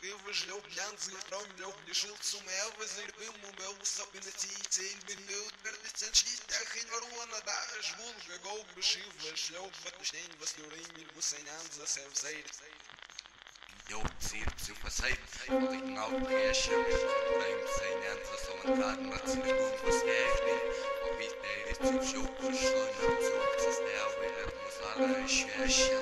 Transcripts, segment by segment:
Slå bjørnsen from blå blir skjult som jeg var zirbe med opp i tid til minutt det en skit jeg hinner roende der svulge gå beskyve slå vatnstein var slåring i Hussein за севзейр Йоу цир цифасай Лигнал кешем Райм сейнен за солонтад Мацилигун восвежди Обитнери цифшо Пошло на цук Цестеавы Музала Ещещен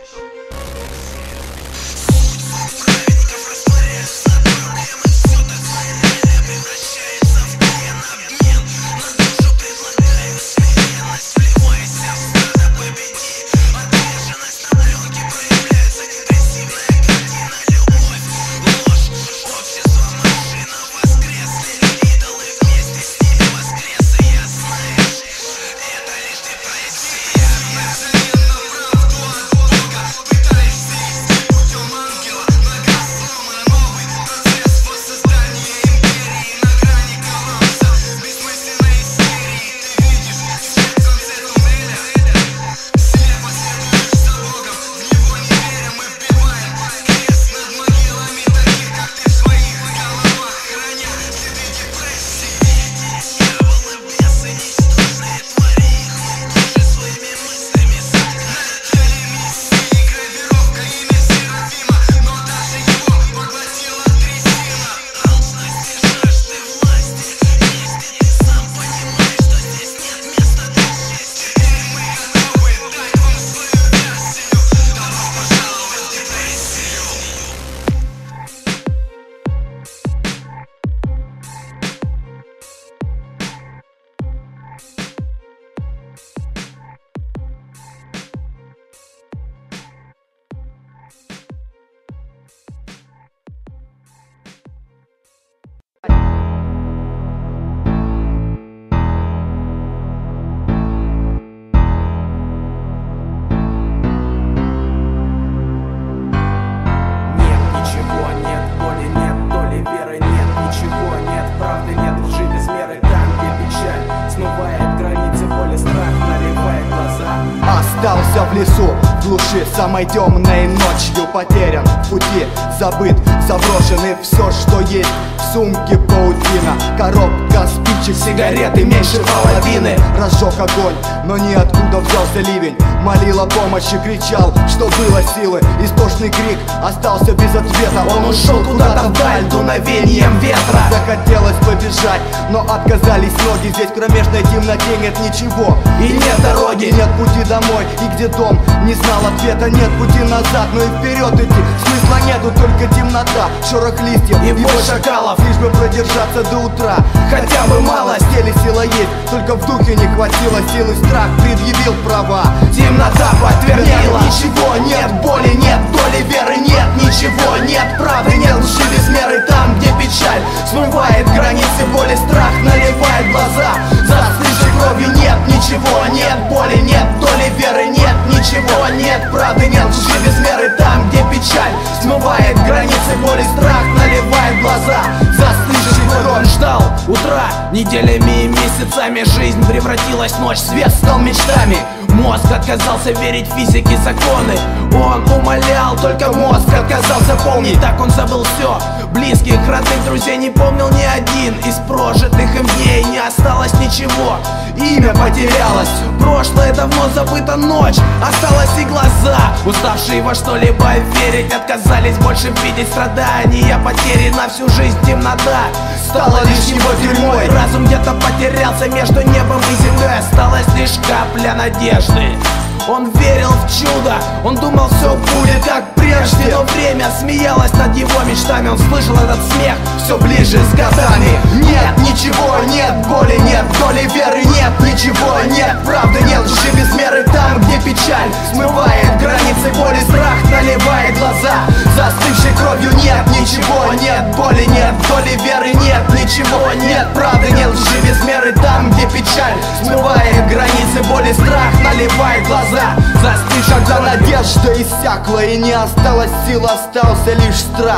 Остался в лесу, в глуши, самой темной ночью потерян в пути, забыт, заброшен и все, что есть в сумке паутина. Коробка спичек, сигареты меньше половины. Разжег огонь, но ниоткуда взялся ливень. Молил о помощи, кричал, что было силы. Истошный крик остался без ответа. Он ушел куда-то вдаль дуновением ветра. Захотелось побежать, но отказались ноги. Здесь в кромешной темноте нет ничего и нет дороги, нет пути домой. И где дом, не знал ответа, нет пути назад. Но и вперед идти смысла нету, только темнота, шорох листьев и бой шакалов. Лишь бы продержаться до утра, хотя бы мало. В теле сила есть, только в духе не хватило силы. Страх предъявил права, темнота подтвердила. Ничего нет, боли нет, доли веры нет. Ничего нет, правды нет, лжи без меры. Там, где печаль смывает границы боли, страх наливает глаза. Застывшей кровью нет, ничего нет, боли нет, доли веры нет. Ничего нет, правды нет, лжи без меры. Там, где печаль смывает границы боли, страх наливает глаза. Застывший кровью. Он ждал утра, неделями и месяцами. Жизнь превратилась в ночь, свет стал мечтами. Мозг отказался верить в физике законы. Он умолял, только мозг отказался помнить. Так он забыл все, близких, родных, друзей не помнил ни один. Из прожитых им дней не осталось ничего. Имя потерялось, прошлое давно забыто, ночь осталась и глаза, уставшие во что-либо верить, отказались больше видеть страдания, потери на всю жизнь. Темнота стала лишь его тюрьмой. Разум где-то потерялся между небом и землей. Осталась лишь капля надежды. Он верил в чудо, он думал, все будет как прежде. Но время смеялось над его мечтами. Он слышал этот смех все ближе с годами. Нет, ничего нет, боли нет, доли веры нет. Ничего нет, правды нет, лжи без меры. Там, где печаль смывает границы боли, страх наливает глаза. Застывшей кровью нет, ничего нет, боли нет, доли веры нет. Ничего нет, правды нет, лжи без меры. Там, где печаль смывает границы боли, страх наливает глаза. Застывшая, когда надежда иссякла и не осталось сил, остался лишь страх.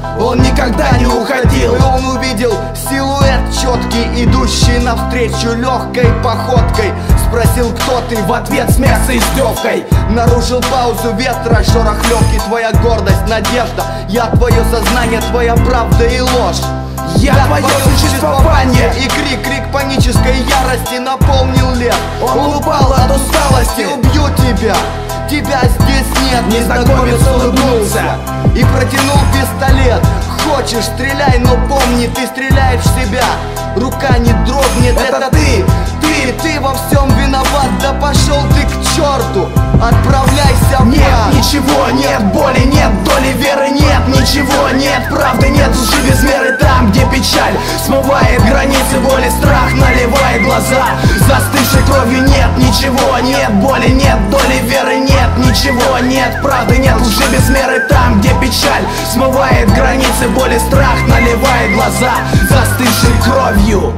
он никогда не уходил. И он увидел силуэт четкий, идущий навстречу легкой походкой. Спросил, кто ты, в ответ смех с издевкой. Нарушил паузу ветра, шорох легкий. Твоя гордость, надежда, я твое сознание, твоя правда и ложь. Я твое существование. И крик панической ярости наполнил лес. Он упал от усталости. Убью тебя, тебя здесь нет. Незнакомец улыбнулся и протянул пистолет. Хочешь, стреляй, но помни, ты стреляешь в себя. Рука не дрогнет, это ты во всем виноват. Да пошел ты к черту, отправляйся в Нет ничего, нет боли, нет доли веры, нет ничего, нет правды, нет лжи без меры. Там, где печаль смывает границы боли, страх наливает глаза застывшей кровью. Нет ничего, нет боли, нет доли веры, нет ничего, нет правды, нет лжи без меры. Там, где печаль смывает границы боли, страх наливает глаза застывшей кровью.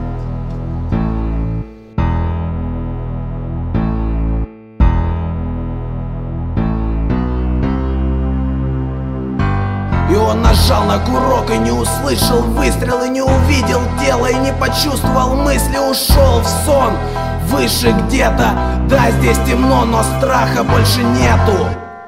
И он нажал на курок и не услышал выстрел, и не увидел тело, и не почувствовал мысли, ушел в сон. Выше где-то, да, здесь темно, но страха больше нету.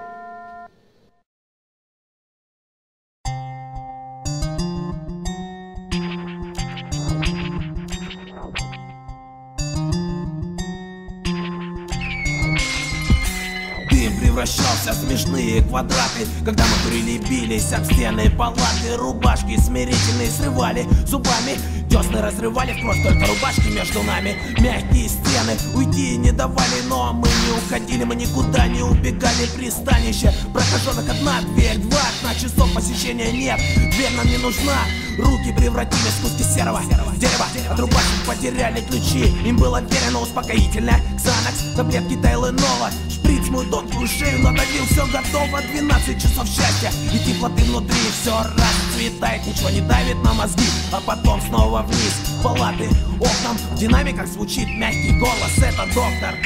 Превращался в смешные квадраты, когда мы курили, бились об стены палаты. Рубашки смирительные срывали зубами, десны разрывали в кровь, только рубашки между нами. Мягкие стены уйти не давали, но мы не уходили, мы никуда не убегали. Пристанище прокаженных, одна дверь, два окна, часов посещения нет, дверь нам не нужна. Руки превратились в куски серого дерева, от рубашек потеряли ключи. Им было верено успокоительное, Ксанакс, таблетки Тайленола. Шприц мою тонкую шею надавил, все готово, 12 часов счастья и теплоты внутри. Все расцветает, ничего не давит на мозги, а потом снова вниз. Палаты, окнам, в динамиках звучит мягкий голос, это доктор.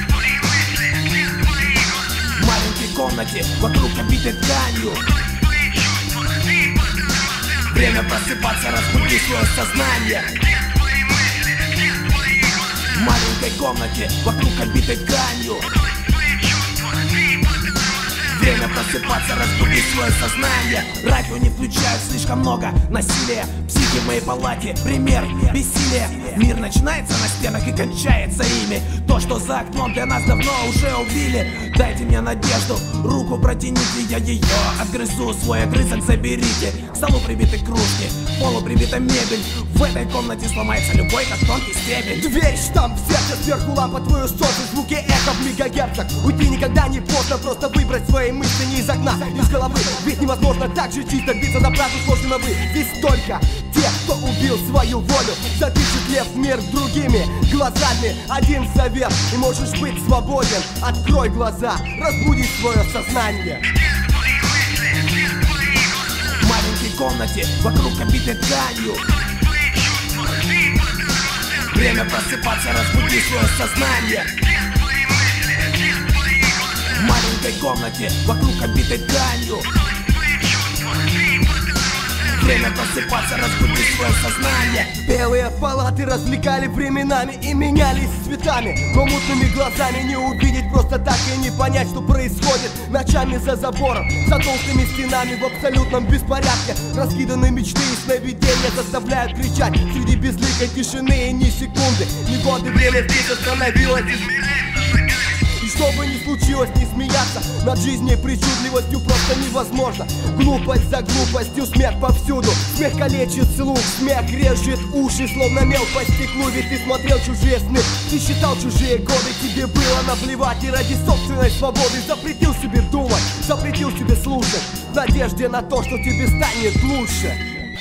В маленькой комнате, вокруг обитой тканью. Время просыпаться, разбуди свое сознание. В маленькой комнате, вокруг обитой тканью. Время просыпаться, разбуди свое сознание. Радио не включают, слишком много насилия. Психи в моей палате, пример бессилия. Мир начинается на стенах и кончается ими. То, что за окном, для нас давно уже убили. Дайте мне надежду, руку протяните, я ее отгрызу. Свой огрызок заберите. К столу прибиты кружки, к полу прибита мебель. В этой комнате сломается любой, как тонкий стебель. Дверь, штамп, сердце, сверху лампа, твою соты, звуки эхо в мегагерцах. Уйти никогда не поздно, просто выбрать свои мысли не из окна, из головы. Ведь невозможно так же чисто биться за правду сложно вы. Здесь только тех, кто убил свою волю, запечатлев мир другими глазами. Один совет, и можешь быть свободен. Открой глаза, разбуди свое сознание. В маленькой комнате, вокруг обитой тканью. Время просыпаться, разбуди свое сознание. В маленькой комнате, вокруг обитой тканью. Время просыпаться, разбуди свое сознание. Белые палаты развлекали временами и менялись цветами, но мутными глазами не увидеть просто так и не понять, что происходит ночами за забором, за толстыми стенами в абсолютном беспорядке. Раскиданы мечты и сновидения заставляют кричать среди безликой тишины и ни секунды, ни годы. Время здесь остановилось. И что бы ни случилось, не смеяться над жизнью причудливостью просто невозможно. Глупость за глупостью, смех повсюду. Смех калечит слух, смех режет уши, словно мел по стеклу. Ведь ты смотрел чужие сны, ты считал чужие годы. Тебе было наплевать и ради собственной свободы запретил себе думать, запретил себе слушать, в надежде на то, что тебе станет лучше.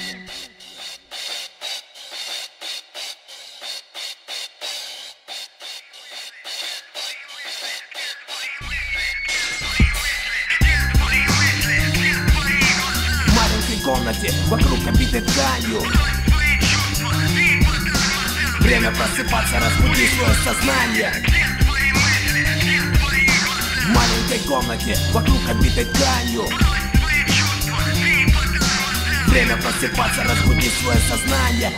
Комнате, вокруг обитой тканью. Время просыпаться, разбуди свое сознание. В маленькой комнате, вокруг обитой тканью. Время просыпаться, разбуди свое сознание.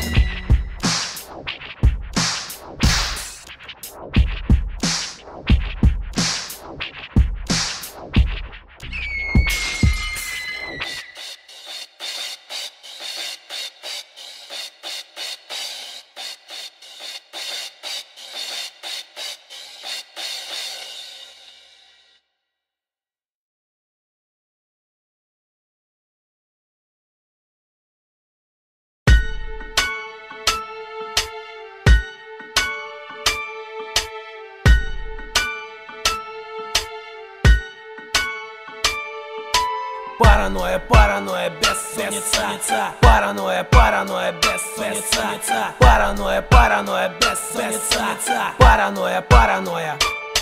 Паранойя, паранойя, бессонница. Паранойя, паранойя, бессонница. Паранойя, паранойя, бессонница. Паранойя, паранойя.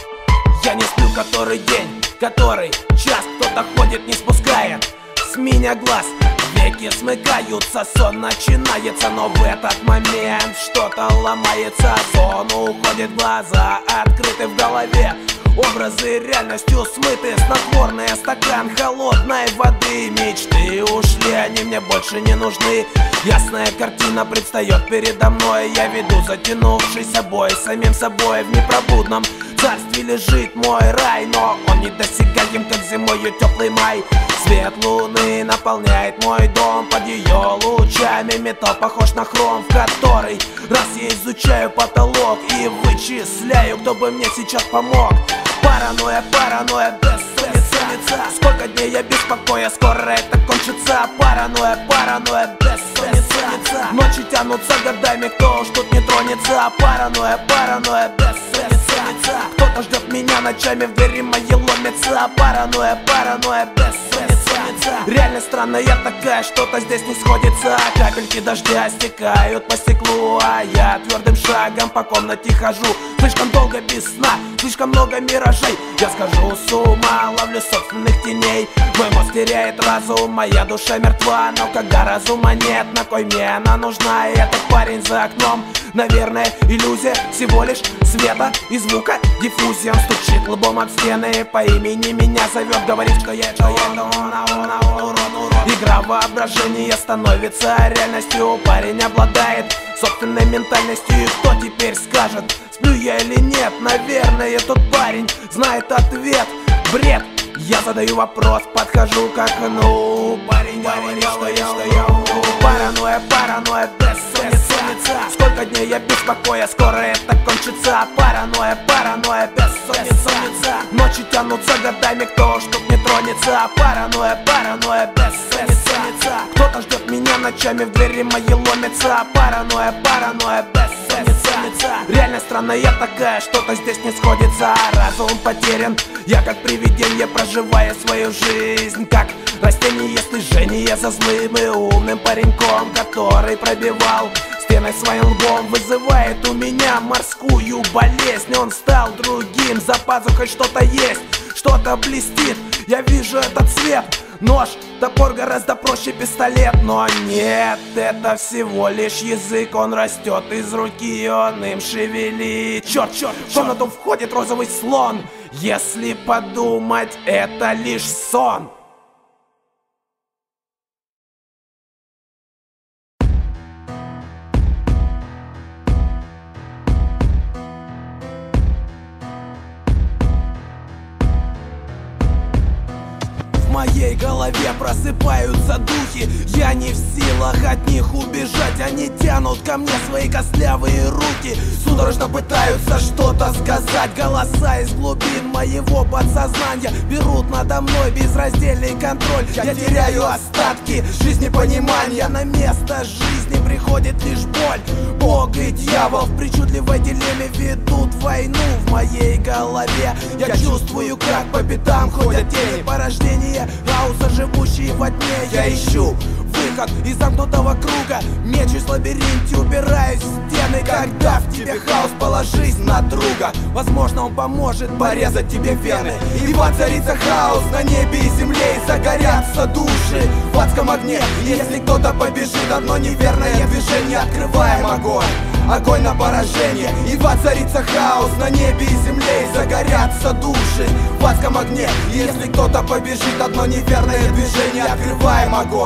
Я не сплю который день, который час. Кто-то ходит, не спускает с меня глаз. Веки смыкаются, сон начинается, но в этот момент что-то ломается. Сон уходит, глаза открыты в голове. Образы реальностью смыты, снотворные, стакан холодной воды. Мечты ушли, они мне больше не нужны. Ясная картина предстает передо мной. Я веду затянувшийся бой с самим собой. В непробудном царстве лежит мой рай, но он недосягаем, как зимою теплый май. Свет луны наполняет мой дом. Под ее лучами металл похож на хром, в который раз я изучаю потолок и вычисляю, кто бы мне сейчас помог. Паранойя, паранойя, бессонница. Сколько дней я без покоя, скоро это кончится. Паранойя, паранойя, бессонница. Ночи тянутся годами, кто уж тут не тронется. Паранойя, паранойя, бессонница. Кто-то ждет меня ночами, в двери мои ломятся. Паранойя, паранойя, бессонница. Реально странная такая, что-то здесь не сходится. Капельки дождя стекают по стеклу, а я твердым шагом по комнате хожу. Слишком долго без сна, слишком много миражей. Я схожу с ума, ловлю собственных теней. Мой мозг теряет разум, моя душа мертва. Но когда разума нет, на кой мне она нужна? И этот парень за окном, наверное, иллюзия всего лишь света и звука. Диффузия, он стучит лбом об стены, по имени меня зовет, говорит, что я Игра воображения становится реальностью. Парень обладает собственной ментальностью. И кто теперь скажет, сплю я или нет? Наверное, тот парень знает ответ. Бред. Я задаю вопрос, подхожу к окну. Парень говорит, что я умру. Паранойя, паранойя, бессонница. Сколько дней я без покоя, скоро это кончится. Паранойя, паранойя, бессонница. Ночи тянутся годами, кто ж тут не тронется. Паранойя, паранойя, бессонница. Кто-то ждет меня ночами, в двери мои ломятся. Паранойя, паранойя, бессонница. Реально странная такая, что-то здесь не сходится. Разум потерян, я как привидение проживаю свою жизнь. Как растение слежение за злым и умным пареньком, который пробивал стены своим лбом. Вызывает у меня морскую болезнь. Он стал другим, за пазухой что-то есть, что-то блестит. Я вижу этот цвет. Нож, топор гораздо проще пистолет. Но нет, это всего лишь язык. Он растет из руки, он им шевелит. Черт, в комнату входит розовый слон. Если подумать, это лишь сон. В моей голове просыпаются духи. Я не в силах от них убежать. Они тянут ко мне свои костлявые руки, судорожно пытаются что-то сказать. Голоса из глубин моего подсознания берут надо мной безраздельный контроль. Я теряю остатки жизни, понимания. На место жизни приходит лишь боль. Бог и дьявол в причудливой дилемме ведут войну в моей голове. Я чувствую, как по пятам ходят тени порождения хаоса, живущие во тьме. Я ищу выход из замкнутого круга, мечусь в лабиринте, упираюсь в стены. Когда в тебе хаос, положись на друга. Возможно, он поможет порезать тебе вены. И воцарится хаос на небе и земле, и загорятся души в адском огне. Если кто-то побежит, одно неверное движение, открываем огонь. Огонь на поражение. И воцарится хаос на небе и земле, и загорятся души в адском огне. Если кто-то побежит, одно неверное движение, открываем огонь.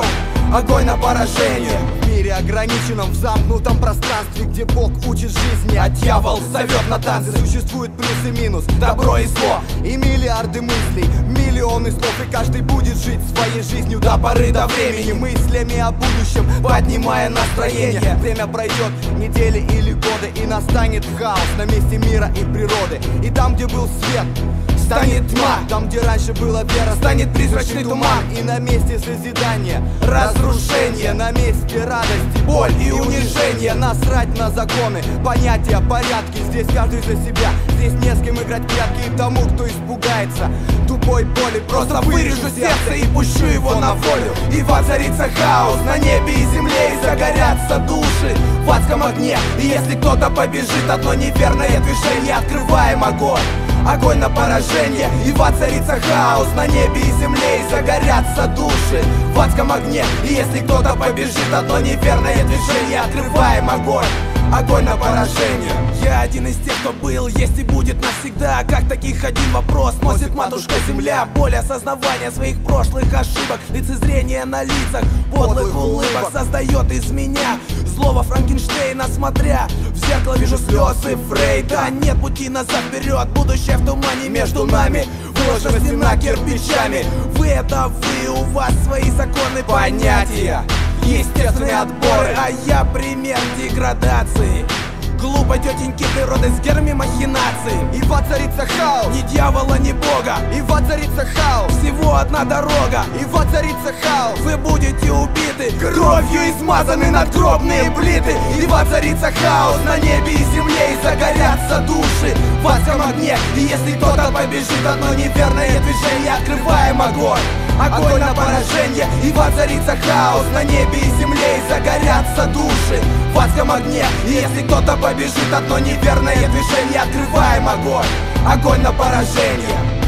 огонь на поражение. В мире ограниченном, в замкнутом пространстве, где Бог учит жизни, а дьявол зовет на танцы. Существует плюс и минус, добро и зло, и миллиарды мыслей, миллионы слов, и каждый будет жить своей жизнью до поры до времени, мыслями о будущем, поднимая настроение. Время пройдет, недели или годы, и настанет хаос на месте мира и природы. И там, где был свет, станет тьма, там, где раньше была вера, станет призрачный туман. И на месте созидания разрушение, на месте радости боль и унижение. Насрать на законы, понятия, порядки. Здесь каждый за себя, здесь не с кем играть прятки. И тому, кто испугается тупой боли, просто вырежу сердце и пущу его на волю. И воцарится хаос на небе и земле, и загорятся души в адском огне. И если кто-то побежит, одно неверное движение, открываем огонь, огонь на поражение. И воцарится хаос на небе и земле, и загорятся души в адском огне. И если кто-то побежит, одно неверное движение, открываем огонь, огонь на поражение. Я один из тех, кто был, есть и будет навсегда. Как таких один вопрос носит матушка земля. Боль осознавания своих прошлых ошибок, лицезрение на лицах, подлых улыбок создает из меня злого Франкенштейна. Смотря в зеркало, вижу слезы Фрейда. Нет пути назад, вперед, будущее в тумане между нами. Выложена стена кирпичами. Вы это вы, у вас свои законы, понятия, естественные отборы, а я пример деградации глупой тетеньки природы с герми махинаций. И воцарится хаос, ни дьявола, ни бога. И воцарится хаос, всего одна дорога. И воцарится хаос, вы будете убиты, кровью измазаны надгробные плиты. И воцарится хаос на небе и земле, и загорятся души в адском огне. И если кто-то побежит, одно неверное движение, открываем огонь, огонь на поражение. И воцарится хаос на небе и земле, и загорятся души в адском огне. И если кто-то побежит, одно неверное движение, открываем огонь, огонь на поражение.